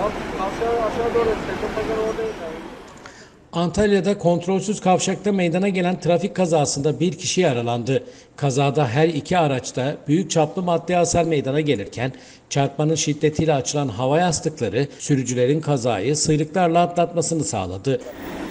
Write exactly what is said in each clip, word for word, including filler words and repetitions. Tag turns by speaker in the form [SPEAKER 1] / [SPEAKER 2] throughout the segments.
[SPEAKER 1] Aşağı, aşağı doğru. Tepe pazarı oradayız.
[SPEAKER 2] Antalya'da kontrolsüz kavşakta meydana gelen trafik kazasında bir kişi yaralandı. Kazada her iki araçta büyük çaplı maddi hasar meydana gelirken çarpmanın şiddetiyle açılan hava yastıkları sürücülerin kazayı sıyrıklarla atlatmasını sağladı.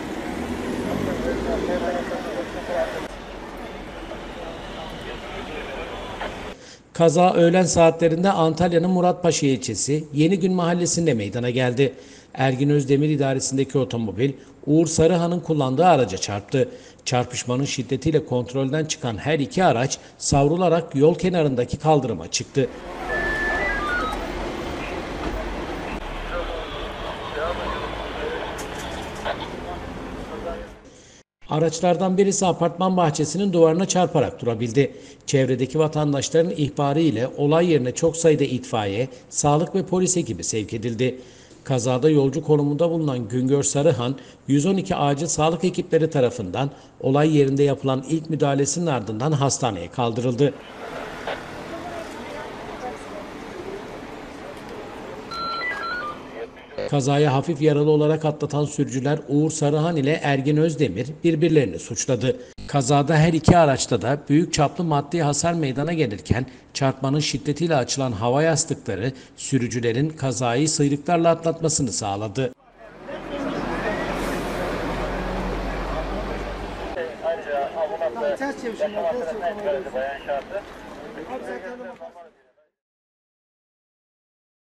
[SPEAKER 2] Kaza öğlen saatlerinde Antalya'nın Muratpaşa ilçesi Yenigün mahallesinde meydana geldi. Ergin Özdemir idaresindeki otomobil Uğur Sarıhan'ın kullandığı araca çarptı. Çarpışmanın şiddetiyle kontrolden çıkan her iki araç savrularak yol kenarındaki kaldırıma çıktı. Araçlardan birisi apartman bahçesinin duvarına çarparak durabildi. Çevredeki vatandaşların ihbarı ile olay yerine çok sayıda itfaiye, sağlık ve polis ekibi sevk edildi. Kazada yolcu konumunda bulunan Güngör Sarıhan, yüz on iki acil sağlık ekipleri tarafından olay yerinde yapılan ilk müdahalesinin ardından hastaneye kaldırıldı. Kazaya hafif yaralı olarak atlatan sürücüler Uğur Sarıhan ile Ergin Özdemir birbirlerini suçladı. Kazada her iki araçta da büyük çaplı maddi hasar meydana gelirken çarpmanın şiddetiyle açılan hava yastıkları sürücülerin kazayı sıyrıklarla atlatmasını sağladı.
[SPEAKER 1] Ters çevirsin. Ters çevirsin.